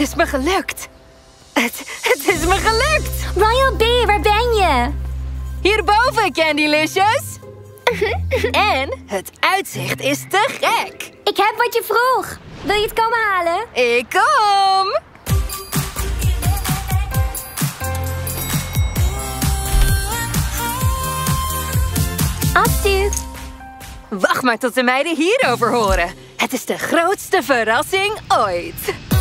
is me gelukt. Het is me gelukt. Royal B, waar ben je? Hierboven, Candylicious. En het uitzicht is te gek. Ik heb wat je vroeg. Wil je het komen halen? Ik kom. Alsjeblieft. Wacht maar tot de meiden hierover horen. Het is de grootste verrassing ooit.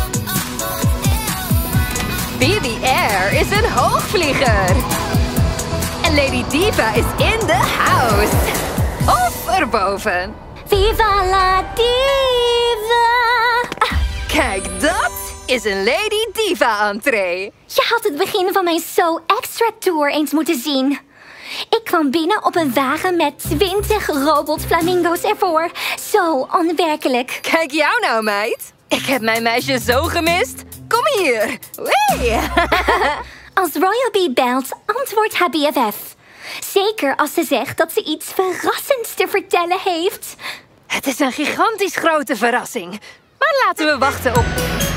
BB-Air is een hoogvlieger. En Lady Diva is in the house. Of erboven. Viva la diva! Kijk, dat is een Lady Diva-entree. Je had het begin van mijn So Extra Tour eens moeten zien. Ik kwam binnen op een wagen met 20 robot-flamingo's ervoor. Zo onwerkelijk. Kijk jou nou, meid. Ik heb mijn meisje zo gemist. Kom hier. Wee. Als Royal B belt, antwoordt haar BFF. Zeker als ze zegt dat ze iets verrassends te vertellen heeft. Het is een gigantisch grote verrassing. Maar laten we wachten op...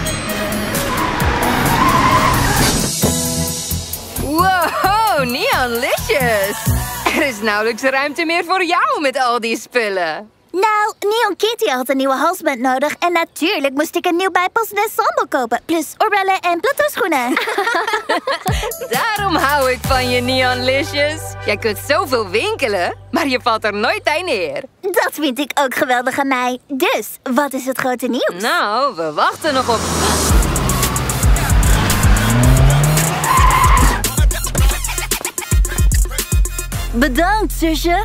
Wow, Neonlicious. Er is nauwelijks ruimte meer voor jou met al die spullen. Nou, Neon Kitty had een nieuwe halsband nodig. En natuurlijk moest ik een nieuw bijpassende ensemble kopen. Plus oorbellen en plateauschoenen. Daarom hou ik van je, Neonlicious. Jij kunt zoveel winkelen, maar je valt er nooit bij neer. Dat vind ik ook geweldig aan mij. Dus, wat is het grote nieuws? Nou, we wachten nog op... Bedankt, zusje.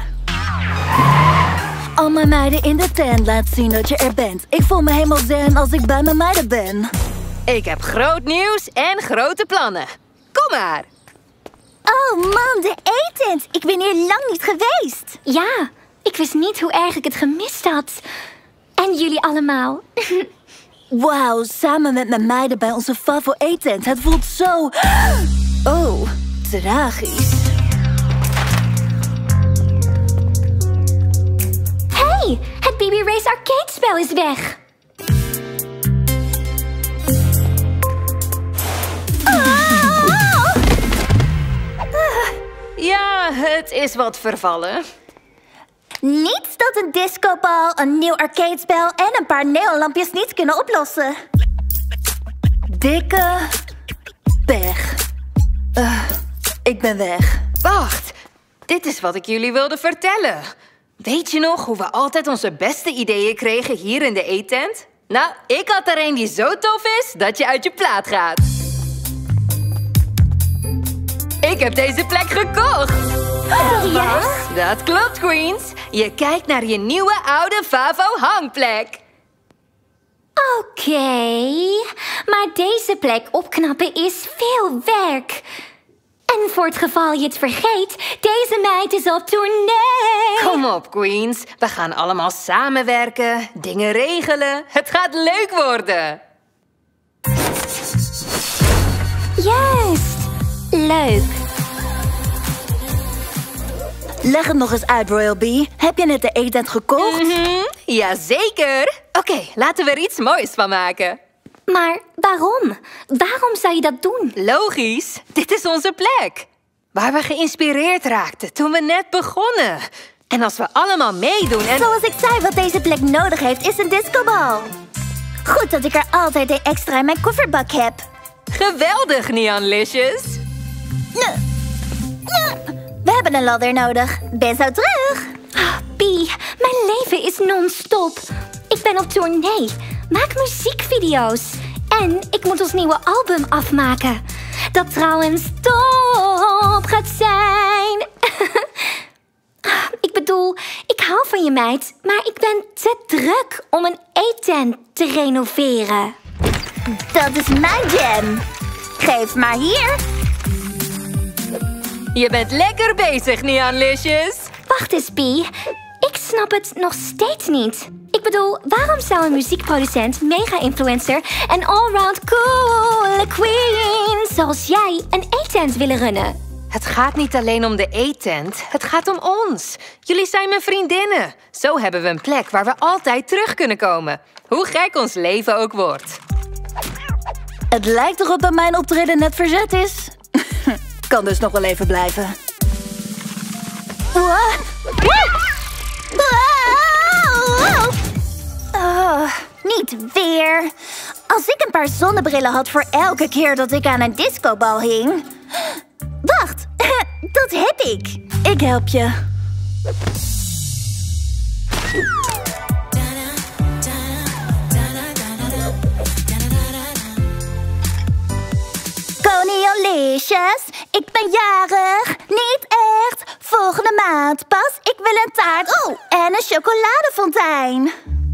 Al mijn meiden in de tent laat zien dat je er bent. Ik voel me helemaal zen als ik bij mijn meiden ben. Ik heb groot nieuws en grote plannen. Kom maar. Oh man, de eetent. Ik ben hier lang niet geweest. Ja, ik wist niet hoe erg ik het gemist had. En jullie allemaal. Wauw, samen met mijn meiden bij onze Favo eetent. Het voelt zo... Oh, tragisch. Hey, het BB Race arcade spel is weg. Ja, het is wat vervallen. Niets dat een discobal, een nieuw arcadespel en een paar neonlampjes niet kunnen oplossen. Dikke pech. Ik ben weg. Wacht, dit is wat ik jullie wilde vertellen. Weet je nog hoe we altijd onze beste ideeën kregen hier in de eetent? Nou, ik had er een die zo tof is dat je uit je plaat gaat. Ik heb deze plek gekocht. Serieus? Dat klopt, Queens. Je kijkt naar je nieuwe oude Favo hangplek. Oké, maar deze plek opknappen is veel werk. En voor het geval je het vergeet, deze meid is op tournee. Kom op, Queens. We gaan allemaal samenwerken, dingen regelen. Het gaat leuk worden. Juist, leuk. Leg het nog eens uit, Royal B. Heb je net de eetent gekocht? Jazeker. Oké, laten we er iets moois van maken. Maar waarom? Waarom zou je dat doen? Logisch, dit is onze plek. Waar we geïnspireerd raakten toen we net begonnen. En als we allemaal meedoen en... Zoals ik zei, wat deze plek nodig heeft, is een discobal. Goed dat ik er altijd een extra in mijn kofferbak heb. Geweldig, Neonlicious. We hebben een ladder nodig. Ben zo terug. B, mijn leven is non-stop. Ik ben op tournee. Maak muziekvideo's. En ik moet ons nieuwe album afmaken. Dat trouwens top gaat zijn. Ik bedoel, ik hou van je meid, maar ik ben te druk om een eetent te renoveren. Dat is mijn jam. Geef maar hier. Je bent lekker bezig, Neonlicious. Wacht eens, B. Ik snap het nog steeds niet. Ik bedoel, waarom zou een muziekproducent, mega-influencer en allround coole queen zoals jij een eetent willen runnen? Het gaat niet alleen om de eetent, het gaat om ons. Jullie zijn mijn vriendinnen. Zo hebben we een plek waar we altijd terug kunnen komen. Hoe gek ons leven ook wordt. Het lijkt erop dat mijn optreden net verzet is. Kan dus nog wel even blijven. Niet weer. Als ik een paar zonnebrillen had voor elke keer dat ik aan een discobal hing. Wacht, dat heb ik. Ik help je. Coniolicious, ik ben jarig. Niet echt. Volgende maand pas. Ik wil een taart. Oh, en een chocoladefontein.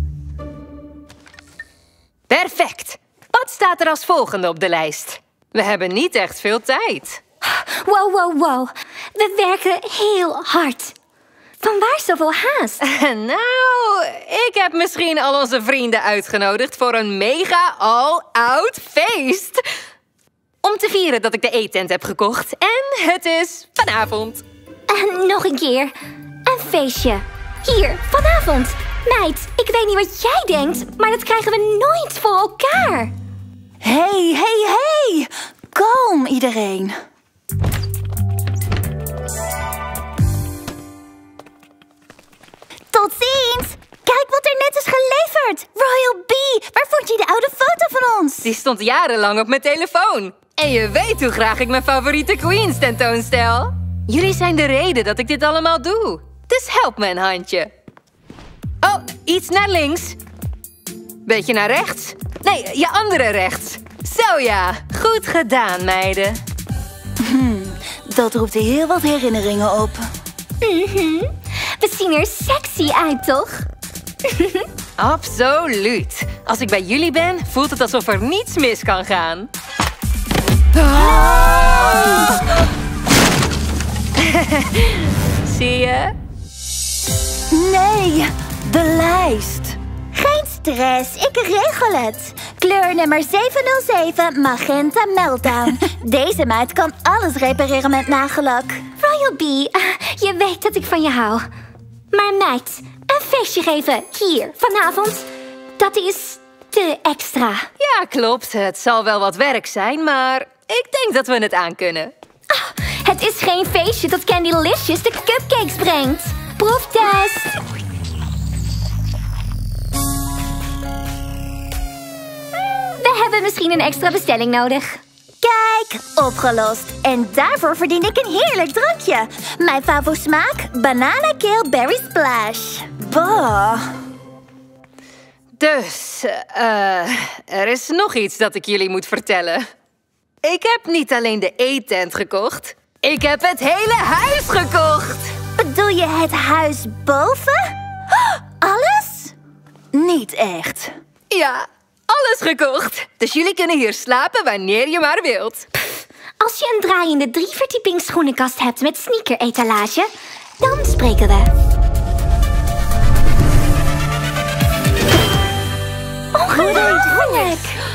Perfect. Wat staat er als volgende op de lijst? We hebben niet echt veel tijd. Wow. We werken heel hard. Vanwaar zoveel haast? Nou, ik heb misschien al onze vrienden uitgenodigd voor een mega all-out feest. Om te vieren dat ik de eettent heb gekocht. En het is vanavond. Nog een keer. Een feestje. Hier, vanavond. Meid, ik weet niet wat jij denkt, maar dat krijgen we nooit voor elkaar. Hey. Kalm iedereen. Tot ziens. Kijk wat er net is geleverd. Royal B, waar vond je de oude foto van ons? Die stond jarenlang op mijn telefoon. En je weet hoe graag ik mijn favoriete queens tentoonstel. Jullie zijn de reden dat ik dit allemaal doe. Dus help me een handje. Oh, iets naar links. Beetje naar rechts. Nee, je andere rechts. Zo ja, goed gedaan, meiden. Dat roept heel wat herinneringen op. We zien er sexy uit, toch? Absoluut. Als ik bij jullie ben, voelt het alsof er niets mis kan gaan. Zie je? Nee, de lijst. Geen stress, ik regel het. Kleur nummer 707, magenta meltdown. Deze meid kan alles repareren met nagellak. Royal B, je weet dat ik van je hou. Maar meid, een feestje geven hier vanavond, dat is te extra. Ja, klopt. Het zal wel wat werk zijn, maar ik denk dat we het aankunnen. Het is geen feestje tot Candylicious de cupcakes brengt. Proeftest. We hebben misschien een extra bestelling nodig. Kijk, opgelost. En daarvoor verdien ik een heerlijk drankje. Mijn favo smaak, banana kale berry splash. Bah. Dus, er is nog iets dat ik jullie moet vertellen. Ik heb niet alleen de eettent gekocht. Ik heb het hele huis gekocht. Bedoel je het huis boven? Alles? Niet echt. Ja, alles gekocht. Dus jullie kunnen hier slapen wanneer je maar wilt. Als je een draaiende 3-verdiepings schoenenkast hebt met sneaker-etalage, dan spreken we. Ongelooflijk!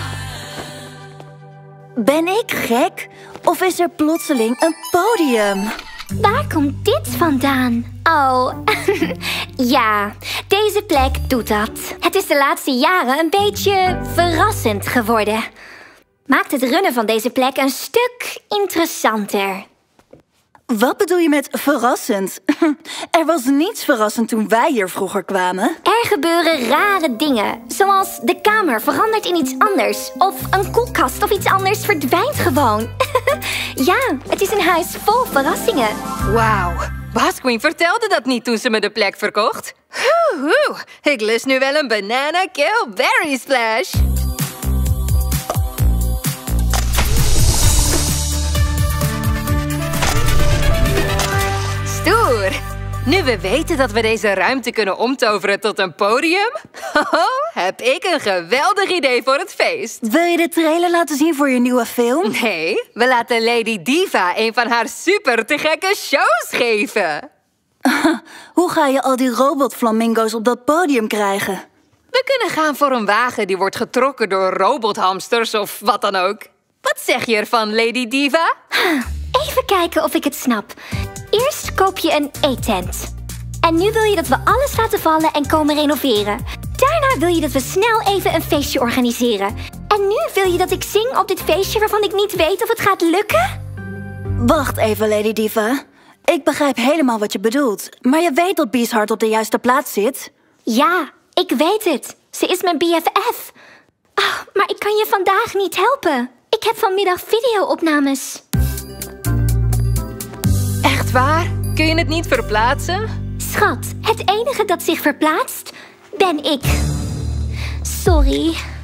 Ben ik gek? Of is er plotseling een podium? Waar komt dit vandaan? Oh, ja, deze plek doet dat. Het is de laatste jaren een beetje verrassend geworden. Maakt het runnen van deze plek een stuk interessanter. Wat bedoel je met verrassend? Er was niets verrassend toen wij hier vroeger kwamen. Er gebeuren rare dingen, zoals de kamer verandert in iets anders. Of een koelkast of iets anders verdwijnt gewoon. Ja, het is een huis vol verrassingen. Wauw, Boss Queen vertelde dat niet toen ze me de plek verkocht. Ik lust nu wel een banana kale berry splash. Stoer! Nu we weten dat we deze ruimte kunnen omtoveren tot een podium, heb ik een geweldig idee voor het feest. Wil je de trailer laten zien voor je nieuwe film? Nee, we laten Lady Diva een van haar super te gekke shows geven. Hoe ga je al die robotflamingo's op dat podium krijgen? We kunnen gaan voor een wagen die wordt getrokken door robothamsters of wat dan ook. Wat zeg je ervan, Lady Diva? Even kijken of ik het snap. Eerst koop je een eettent. En nu wil je dat we alles laten vallen en komen renoveren. Daarna wil je dat we snel even een feestje organiseren. En En nu wil je dat ik zing op dit feestje waarvan ik niet weet of het gaat lukken? Wacht even, Lady Diva. Ik begrijp helemaal wat je bedoelt. Maar je weet dat Bee's hart op de juiste plaats zit. Ja, ik weet het. Ze is mijn BFF. Oh, maar ik kan je vandaag niet helpen. Ik heb vanmiddag video-opnames. Echt waar? Kun je het niet verplaatsen? Schat, het enige dat zich verplaatst, ben ik. Sorry.